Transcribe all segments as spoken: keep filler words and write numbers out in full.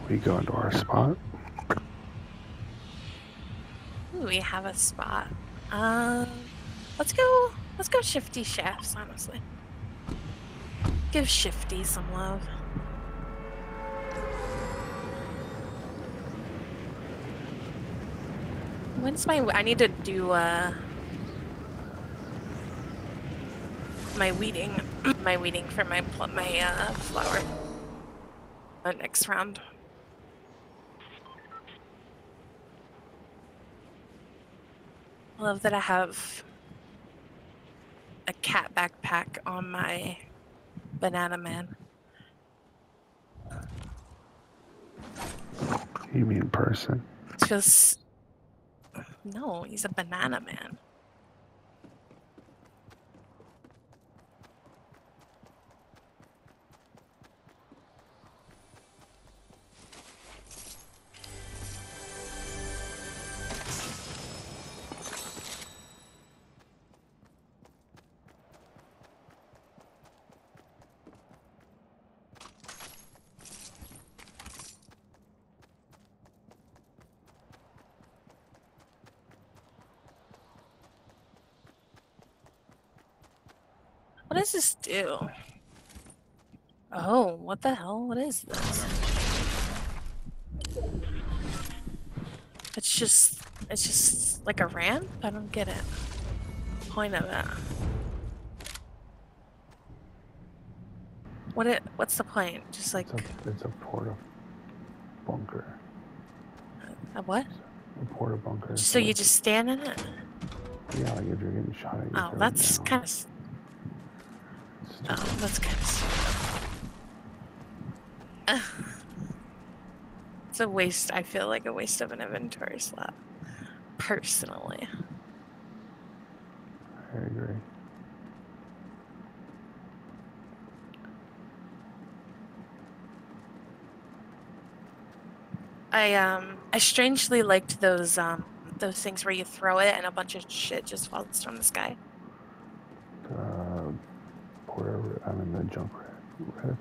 We go into our spot. Ooh, we have a spot. Um, let's go. Let's go Shifty Shafts. Honestly, give Shifty some love. When's my? I need to do uh my weeding, my weeding for my my uh flower. Uh, next round. I love that I have a cat backpack on my banana man. You mean person? Just no, he's a banana man. What does this do? Oh, what the hell? What is this? It's just, it's just like a ramp? I don't get it. Point of it. What it, what's the point? Just like... It's a, it's a porta bunker. A what? A porta bunker. So, so you just stand in it? Yeah, like if you're getting shot at, you Oh, throw that's it down. kind of... Oh, that's kind of... It's a waste. I feel like a waste of an inventory slot. Personally. I agree. I um I strangely liked those um those things where you throw it and a bunch of shit just falls from the sky. The porta, I mean the junk rift.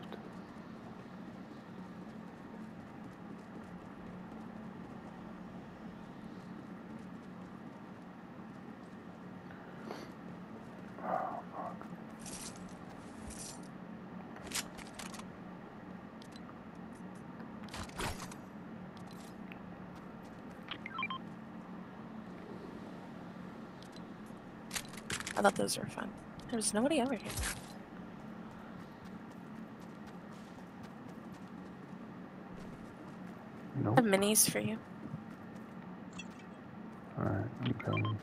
I thought those were fun. There's nobody over here. Nope. I have minis for you. Alright, I'm coming.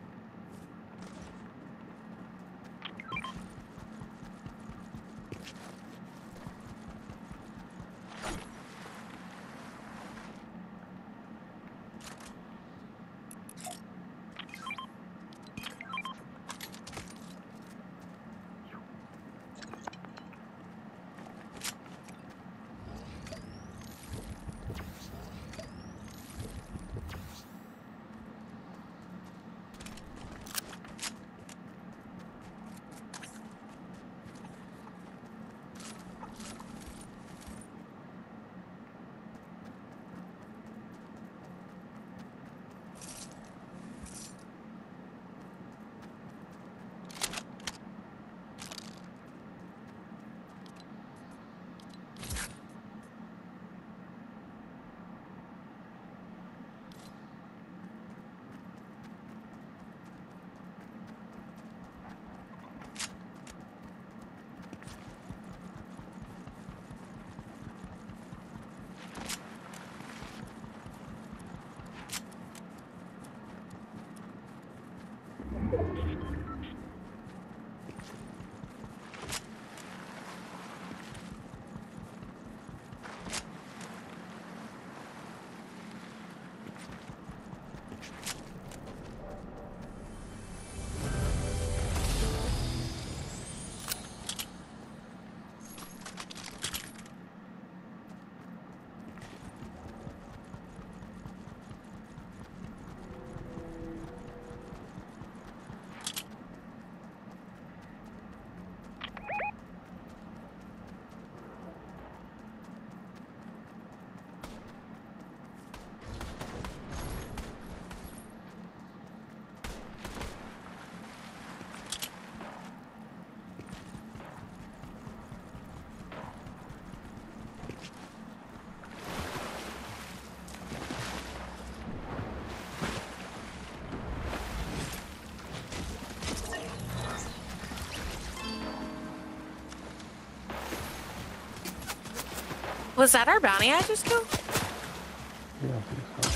Was that our bounty I just killed? Yeah, I think so.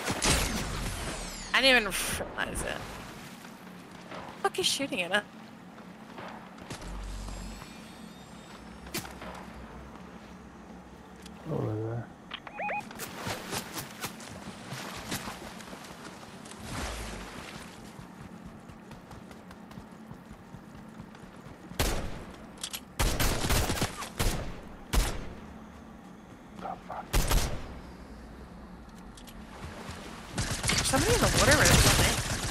I didn't even realize it. Fuck is shooting at us? Over there. Oh, fuck. Somebody in the water or something.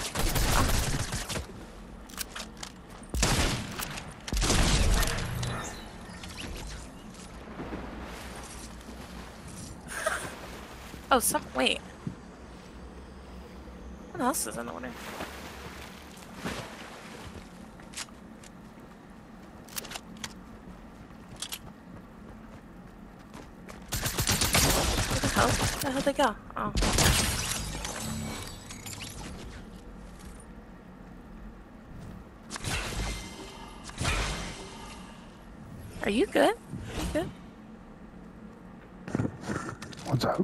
Oh, some wait. What else is in the water? Where the hell? Where the hell they go? Oh. Are you good? You good? What's up?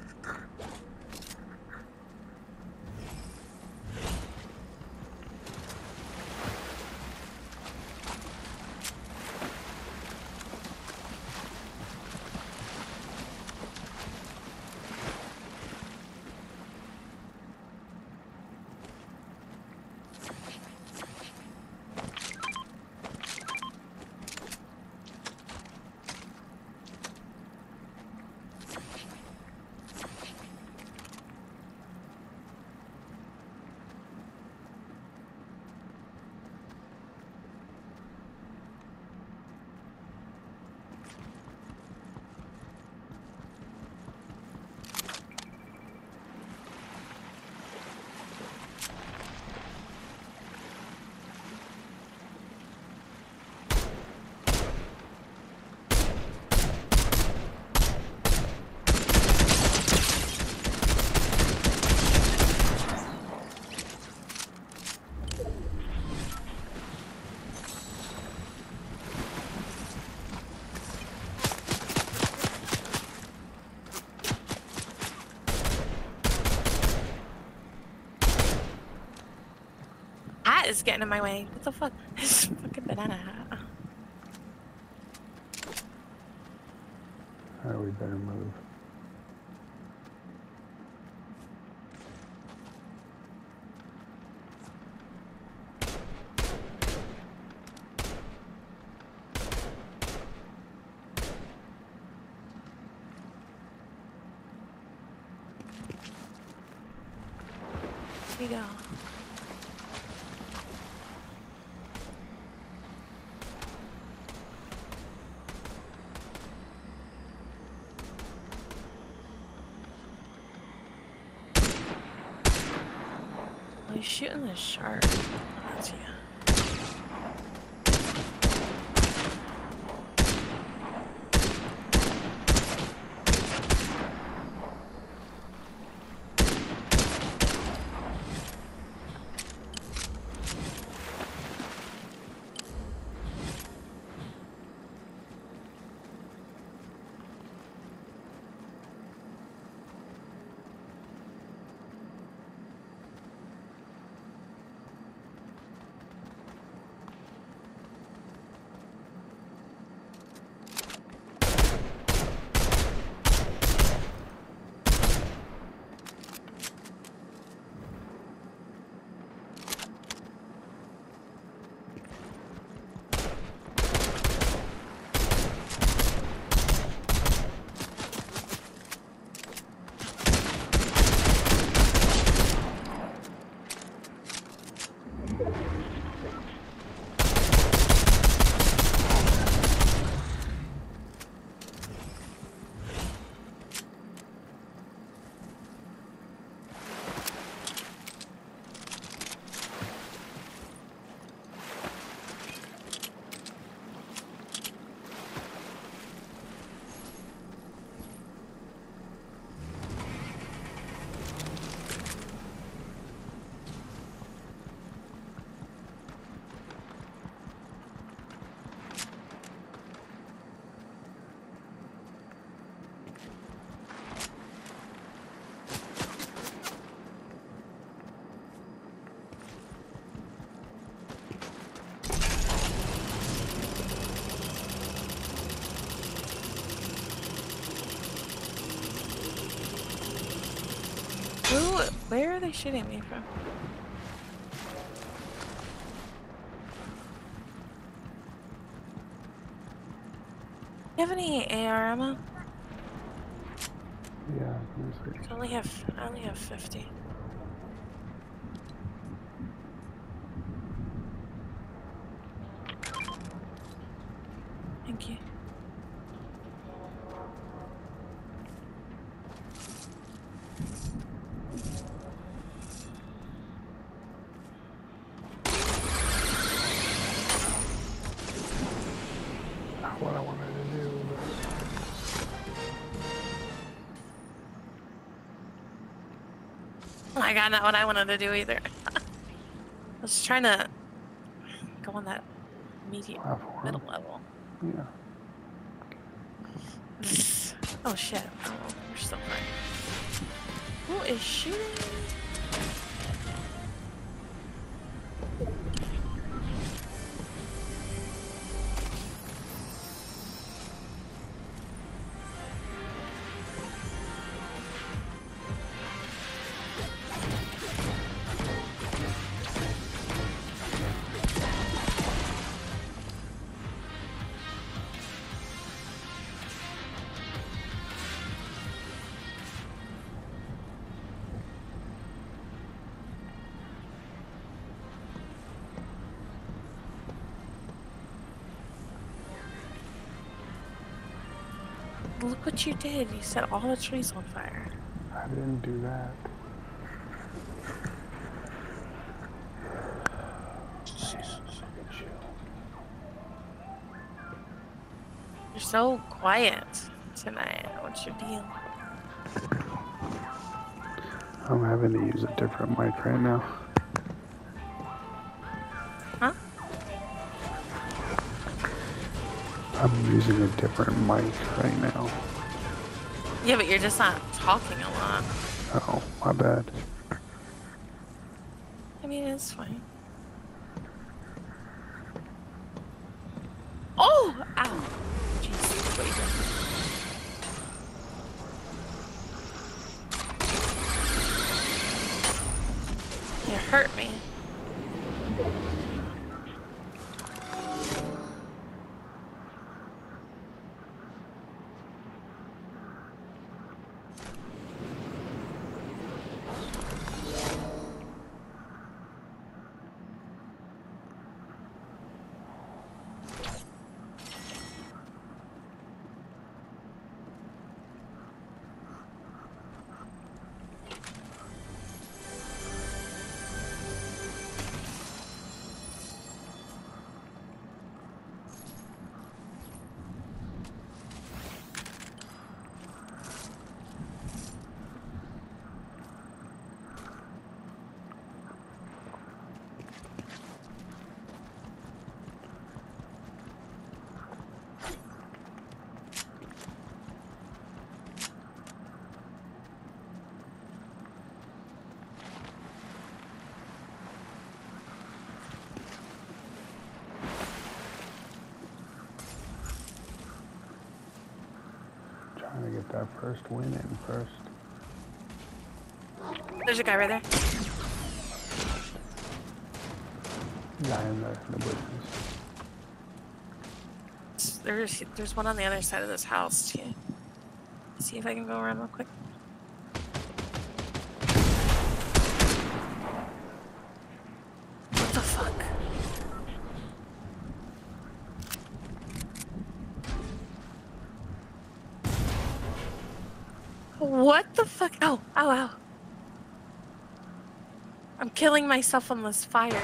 Hat is getting in my way. What the fuck? This fucking banana hat. Alright, we better move. Here we go. Oh, he's shooting the shark. Oh, that's you. Where are they shooting me from? Do you have any A R ammo? Yeah, let me see. I only have I only have fifty. Thank you. Not what I wanted to do, Oh my god, not what I wanted to do either. I was trying to go on that medium Platform. middle level. Yeah. Oh shit. Oh, we're still fine. Who is shooting? Look what you did. You set all the trees on fire. I didn't do that. You're so quiet tonight. What's your deal? I'm having to use a different mic right now. Huh? I'm using a different mic right now. Yeah, but you're just not talking a lot. Oh, my bad. I mean, it's fine. Oh! Ow! Jeez, what are you doing? You hurt me. Trying to get that first win in first. There's a guy right there. Guy in the, the bushes. There's there's one on the other side of this house too. See if I can go around real quick. What the fuck? What the fuck? Ow, ow, ow. I'm killing myself on this fire.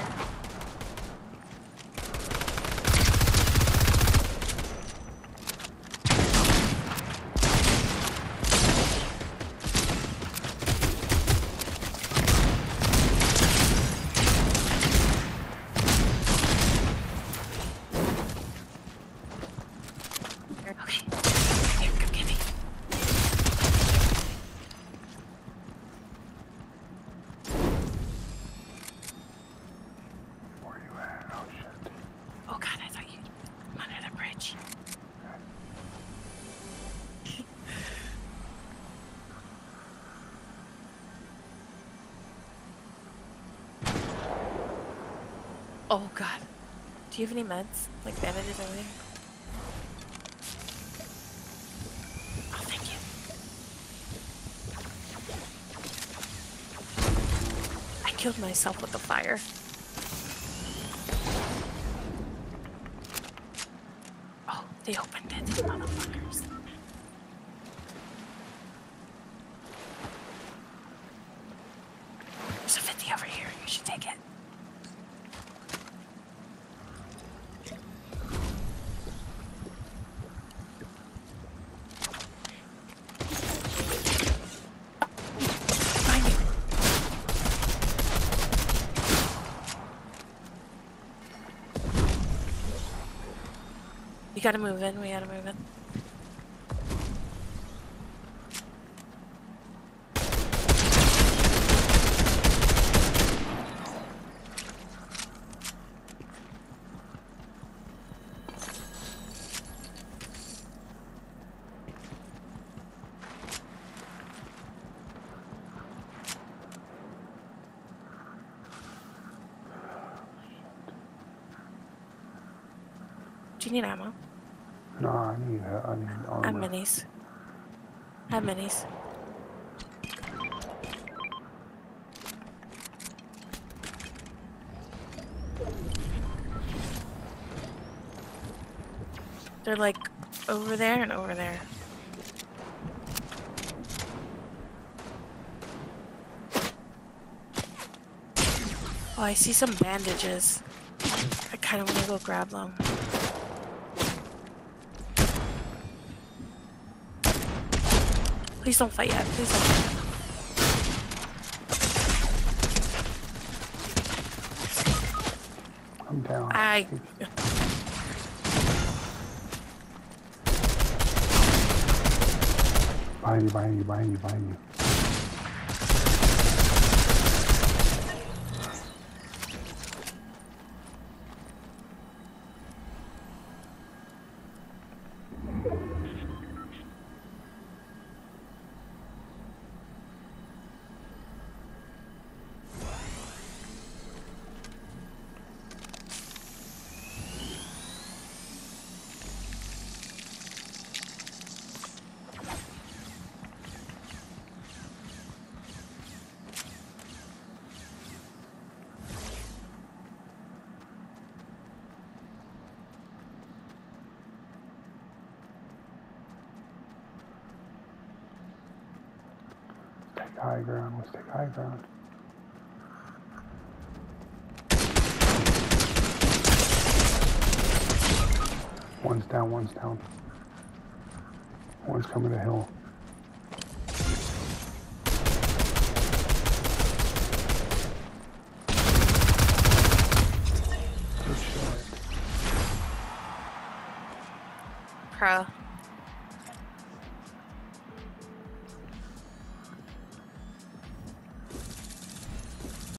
Oh god. Do you have any meds? Like bandages or anything? Oh, thank you. I killed myself with the fire. Oh, they opened it, motherfuckers. There's a fifty over here. You should take it. Behind you. We gotta move in. We gotta move in. Do you need ammo? No, I need, I need I have armor. minis. I have minis. They're like over there and over there. Oh, I see some bandages. I kind of want to go grab them. Please don't fight yet. Please don't fight yet. I'm down. I... Behind you, behind you, behind you, behind you. Let's take high ground. Let's take high ground. One's down, one's down. One's coming to hill. Good shot. Pro.